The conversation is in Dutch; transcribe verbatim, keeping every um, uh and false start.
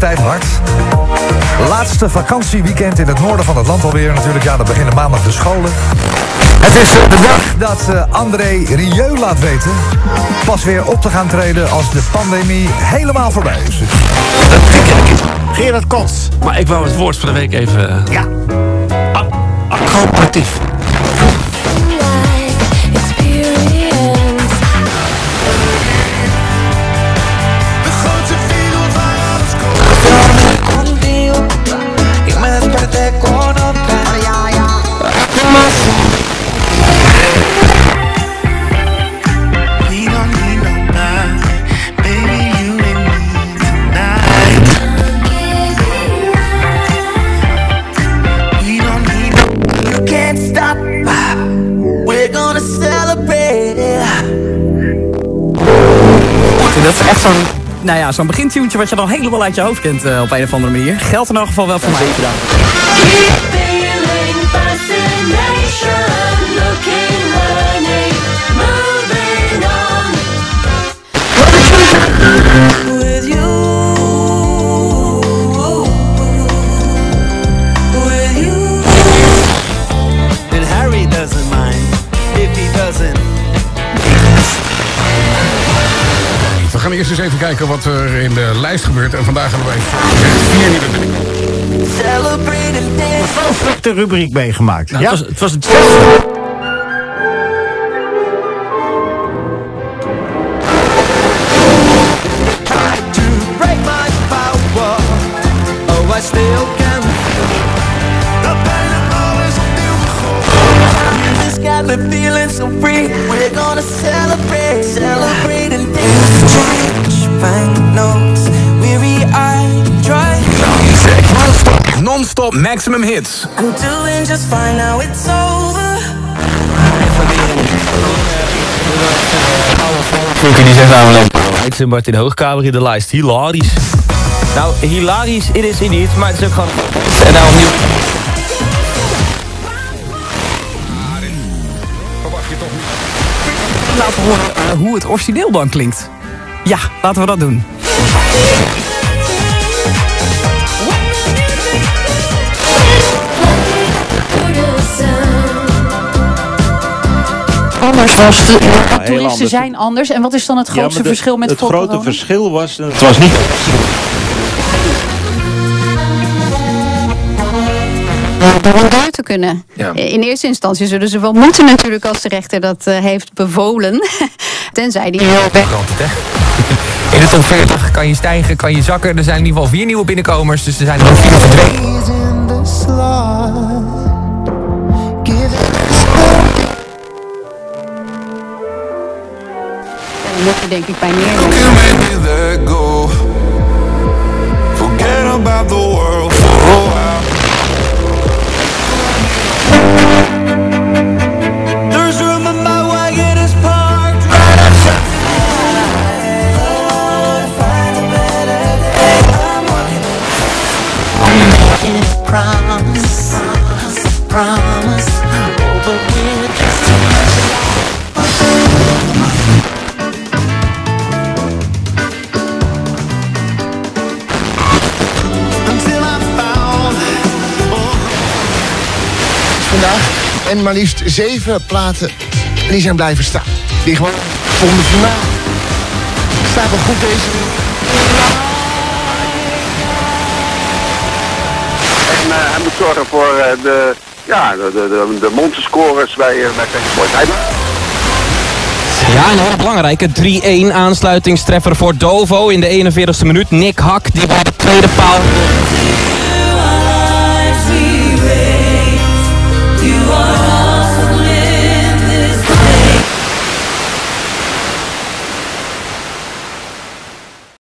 tijd hard. Laatste vakantieweekend in het noorden van het land alweer. Natuurlijk, ja, dan beginnen maandag de scholen. Het is de dag dat uh, André Rieu laat weten pas weer op te gaan treden als de pandemie helemaal voorbij is. Dat ken ik. Gerard Kots. Maar ik wou het woord van de week even... Uh, ja. Acrobatief. Dat is echt zo'n, nou ja, zo'n begintuntje wat je dan helemaal uit je hoofd kent uh, op een of andere manier. Geldt in elk geval wel voor mij. Zeker dan. Keep feeling fascination, looking, learning, moving on. With you, with you. And Harry doesn't mind if he doesn't. We gaan eerst eens even kijken wat er in de lijst gebeurt. En vandaag hebben wij vier nieuwe dingen. De rubriek meegemaakt. Nou, ja? het was het, was het feeling so free, we're gonna celebrate, celebrate and dance. Find notes, weary eyed, dry. Non-stop, non-stop maximum hits. I'm doing just fine now, it's over. Fouke die zegt namelijk... Ik vind Martin Hoogkamer in de lijst. Hilarisch. Nou, hilarisch, it is indeed, maar het is ook gewoon... En nou opnieuw... Laten we horen uh, hoe het origineel dan klinkt. Ja, laten we dat doen. Anders was de ja, toeristen zijn anders. En wat is dan het grootste ja, de, verschil met het Het grote verschil was... Het was niet... Om daar te kunnen. Ja. In eerste instantie zullen ze wel moeten natuurlijk als de rechter dat uh, heeft bevolen. Tenzij die... Ja, in de top veertig kan je stijgen, kan je zakken. Er zijn in ieder geval vier nieuwe binnenkomers. Dus er zijn er nog vier verdwenen. Dan moet je denk ik bij neer. Forget about the world for a while. There's room in my wagon is parked right outside. Find a better day. I'm walking. Promise, promise, oh, but we're just too much until I found. Vandaag en maar liefst zeven platen die zijn blijven staan. Die gewoon vonden vandaag. Staat wel goed deze. En uh, hij moet zorgen voor uh, de, ja, de, de, de monsterscorers bij, uh, bij Feyenoord. Ja, een heel belangrijke drie-een aansluitingstreffer voor Dovo in de eenenveertigste minuut. Nick Hak, die bij de tweede paal...